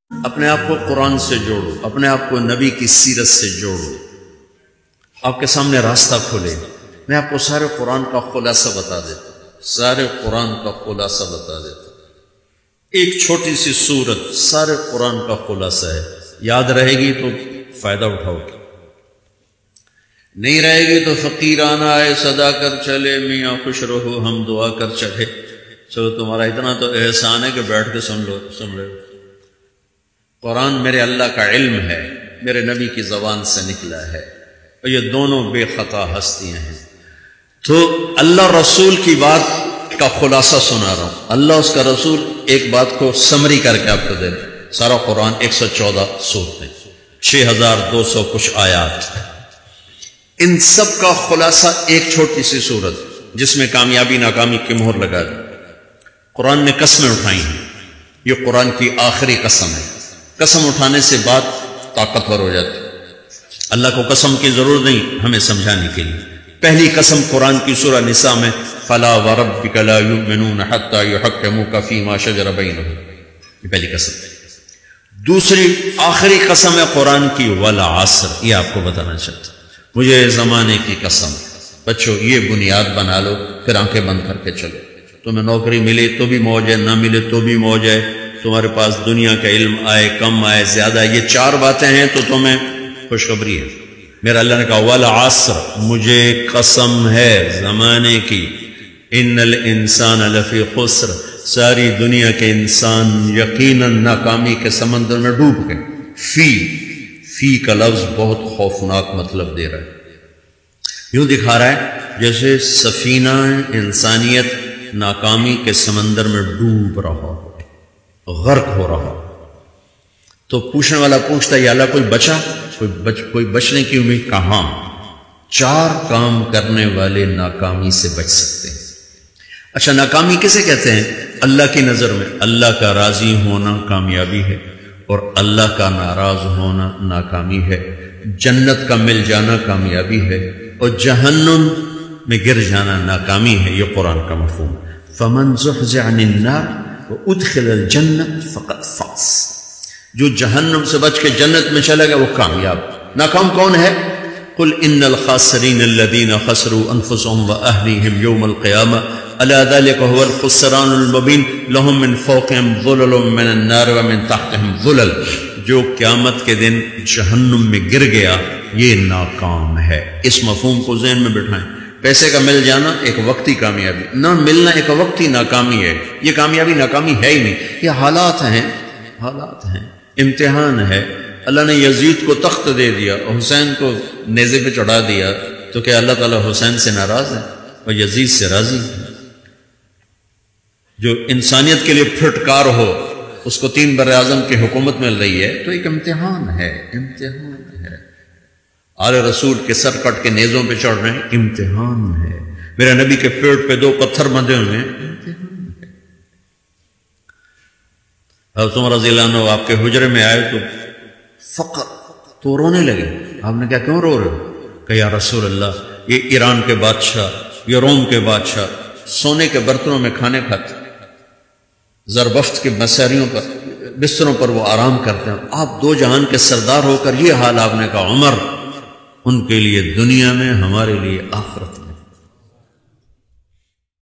اپنے آپ کو قرآن سے جوڑو، اپنے آپ کو نبی کی سیرت سے جوڑو، آپ کے سامنے راستہ کھلے۔ میں آپ کو سارے قرآن کا خلاصہ بتا دیتا ہوں، سارے قرآن کا خلاصہ بتا دیتا ہوں۔ ایک چھوٹی سی سورت سارے قرآن کا خلاصہ ہے، یاد رہے گی تو فائدہ اٹھاؤ گے، نہیں رہے گی تو فقیرانہ آئے صدا کر چلے، میاں خوش رہو ہم دعا کر چلے۔ چلو تمہارا اتنا تو احسان ہے کہ بیٹھ کے سن لو، سن لو۔ قرآن میرے اللہ کا علم ہے، میرے نبی کی زبان سے نکلا ہے، اور یہ دونوں بے خطا ہستیاں ہیں۔ تو اللہ رسول کی بات کا خلاصہ سنا رہا ہوں، اللہ اس کا رسول ایک بات کو سمری کر کے آپ کو دے رہا۔ سارا قرآن 114 سورتیں، 6200 کچھ آیات، ان سب کا خلاصہ ایک چھوٹی سی سورت جس میں کامیابی ناکامی کی مہر لگا دی۔ قرآن نے قسمیں اٹھائی ہیں، یہ قرآن کی آخری قسم ہے۔ قسم اٹھانے سے بات طاقتور ہو جاتی، اللہ کو قسم کی ضرورت نہیں ہمیں سمجھانے کے لیے۔ پہلی قسم قرآن کی سورہ نساء میں فلا وربک لا یؤمنون حتی یحکموک فیما شجر بینہم، یہ پہلی قسم۔ دوسری آخری قسم ہے قرآن کی والعصر، یہ آپ کو بتانا چاہتا ہوں، مجھے زمانے کی قسم۔ بچوں یہ بنیاد بنا لو، پھر آنکھیں بند کر کے چلو۔ تمہیں نوکری ملے تو بھی موج ہے، نہ ملے تو بھی موج ہے، تمہارے پاس دنیا کا علم آئے کم آئے زیادہ، یہ چار باتیں ہیں تو تمہیں خوشخبری ہے۔ میرا اللہ نے کہا والعصر، مجھے قسم ہے زمانے کی، ان الانسان لفی خسر، ساری دنیا کے انسان یقیناً ناکامی کے سمندر میں ڈوب گئے۔ فی کا لفظ بہت خوفناک مطلب دے رہا ہے، یوں دکھا رہا ہے جیسے سفینہ انسانیت ناکامی کے سمندر میں ڈوب رہا ہو، غرق ہو رہا ہو۔ تو پوچھنے والا پوچھتا یا اللہ کوئی بچا، کوئی بچنے کی امید کہاں؟ چار کام کرنے والے ناکامی سے بچ سکتے ہیں۔ اچھا ناکامی کسے کہتے ہیں؟ اللہ کی نظر میں اللہ کا راضی ہونا کامیابی ہے، اور اللہ کا ناراض ہونا ناکامی ہے۔ جنت کا مل جانا کامیابی ہے، اور جہنم میں گر جانا ناکامی ہے۔ یہ قرآن کا مفہوم۔ فمن زحزح عن النار وادخل الجنة فقد فاز، جو جہنم سے بچ کے جنت میں چلے گا وہ کامیاب۔ ناکام کون ہے؟ قل ان الخاسرین الذین خسروا انفسهم واهلیہم یوم القیامہ الا ذلك هو الخسران المبین لهم من فوقهم ظلل من النار ومن تحتهم ظلل، جو قیامت کے دن جہنم میں گر گیا یہ ناکام ہے۔ اس مفہوم کو ذہن میں بٹھائیں۔ پیسے کا مل جانا ایک وقتی کامیابی، نہ ملنا ایک وقتی ناکامی ہے۔ یہ کامیابی ناکامی ہے ہی نہیں، یہ حالات ہیں، حالات ہیں، امتحان ہے۔ اللہ نے یزید کو تخت دے دیا اور حسین کو نیزے پہ چڑھا دیا، تو کیا اللہ تعالیٰ حسین سے ناراض ہے اور یزید سے راضی ہے؟ جو انسانیت کے لیے پھٹکار ہو اس کو 3 براعظم کی حکومت مل رہی ہے، تو ایک امتحان ہے، امتحان ہے۔ آل رسول کے سر کٹ کے نیزوں پہ چڑھ رہے ہیں، امتحان ہے۔ میرے نبی کے پیٹ پہ 2 پتھر بندھے ہوئے ہیں، امتحان ہے۔ حضرت عمر رضی اللہ عنہ آپ کے حجرے میں آئے تو فقر تو رونے لگے۔ آپ نے کہا کیوں رو رہے ہو؟ کہ یا رسول اللہ یہ ایران کے بادشاہ، یہ روم کے بادشاہ سونے کے برتنوں میں کھانے کھاتے، زربفت کے مساریوں پر بستروں پر وہ آرام کرتے ہیں، آپ 2 جہان کے سردار ہو کر یہ حال۔ آپ نے کہا عمر ان کے لیے دنیا میں، ہمارے لیے آخرت میں۔